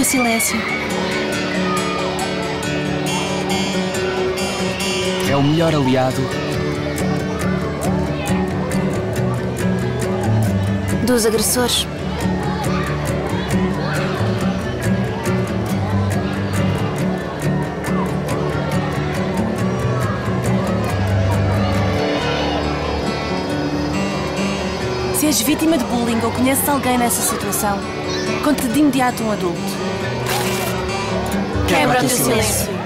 o silêncio. É o melhor aliado dos agressores. Se és vítima de bullying ou conheces alguém nessa situação, conte de imediato um adulto. Quebra o teu silêncio.